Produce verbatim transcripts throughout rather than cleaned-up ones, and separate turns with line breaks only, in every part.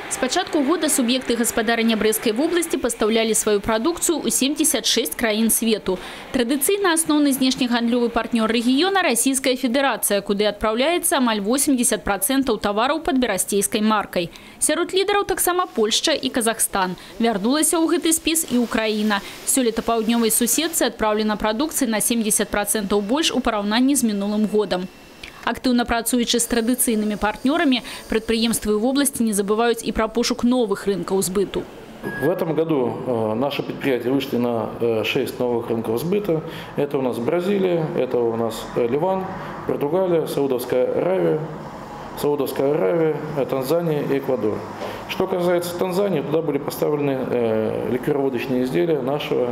С початку года субъекты гаспадарання Брэсцкай вобласці пастаўлялі свою продукцию у семьдесят шесть краін свету. Традыцыйна асноўны знешнегандлёвы партнёр рэгіёна Российская Федерация, куды отправляется амаль восемьдесят процентов товаров под берасцейскай маркой. Сярод лідараў таксама Польшча и Казахстан. Вярнулася ў гэты спіс і Украіна. Сёлета паўднёвай суседцы адпраўлена прадукцыі на семьдесят процентов больш у параўнанні з мінулым годам. Активно працуючи с традиционными партнерами, предприемства в области не забывают и про пошук новых рынков сбыту.
В этом году наши предприятия вышли на шесть новых рынков сбыта. Это у нас Бразилия, это у нас Ливан, Португалия, Саудовская Аравия, Саудовская Аравия, Танзания и Эквадор. Что касается Танзании, туда были поставлены ликероводочные изделия нашего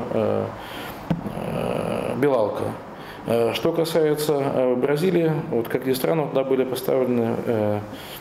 Белалка. Что касается Бразилии, вот как ни странно, туда были поставлены э,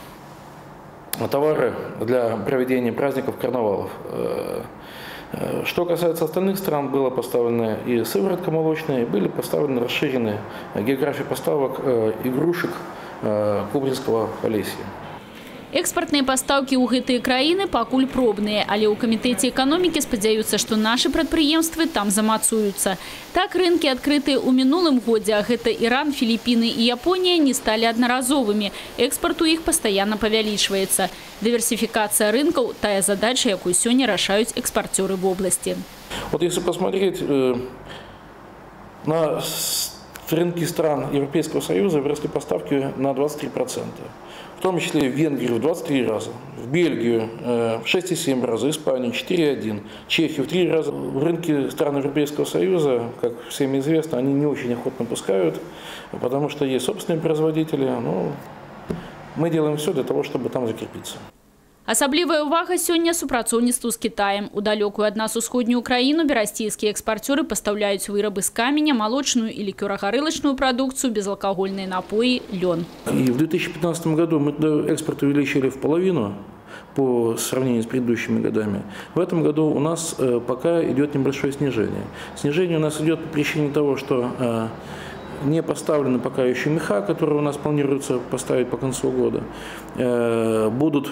товары для проведения праздников, карнавалов. Э, что касается остальных стран, было поставлено и сыворотка молочная, и были поставлены расширенные географии поставок э, игрушек э, Кубринского Полесья.
Экспортные поставки у гэтыя краіны пакуль пробныя, але ў камітэце эканомікі спадзяюцца, што нашы прадпрыемствы там замацуюцца. Так рынкі, адкрытыя ў мінулым годзе, а гэта Іран, Філіпіны і Японія, не сталі аднаразовымі. Экспорт у іх пастаянна павялічваецца. Дыверсіфікацыя рынкаў – тая задача, якую сёння рашаюць экспарцёры в области.
Вот если посмотреть э, на рынки стран Европейского Союза, выросли поставки на двадцать три процента. В том числе в Венгрию в двадцать три раза, в Бельгию в шесть и семь раза, Испанию четыре и один, Чехию в три раза. В рынки стран Европейского Союза, как всем известно, они не очень охотно пускают, потому что есть собственные производители. Но мы делаем все для того, чтобы там закрепиться.
Асаблівая ўвага сёння супрацоўніцтву з Кітаем. У далёкую ад нас усходнюю краіну берасцейскія экспарцёры пастаўляюць вырабы з каменя, молочную и ликерогарылочную продукцию, безалкогольные напои, лен.
И в две тысячи пятнадцатом году мы экспорт увеличили в половину по сравнению с предыдущими годами. В этом году у нас пока идет небольшое снижение. Снижение у нас идет по причине того, что не поставлены пока еще меха, которые у нас планируется поставить по концу года. Будут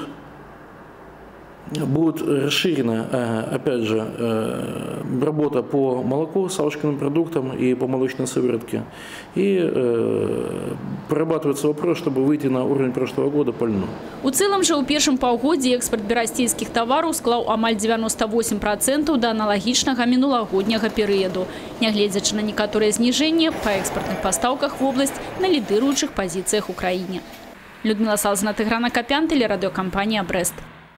Будет расширена, опять же, работа по молоку, савушкиным продуктам и по молочной сыворотке. И прорабатывается вопрос, чтобы выйти на уровень прошлого года по льну.
У цэлым жа ў першым паўгоддзі экспорт берасцейскіх тавараў склаў амаль девяносто восемь процентов да аналагічнага мінулагодняга перыяду. Нягледзячы на некаторыя зніжэнні па экспортных пастаўках в область на лідыруючых пазіцыях у краіне. Людмила Салзина, Тыгран Акопян, телерадиокомпания «Брест».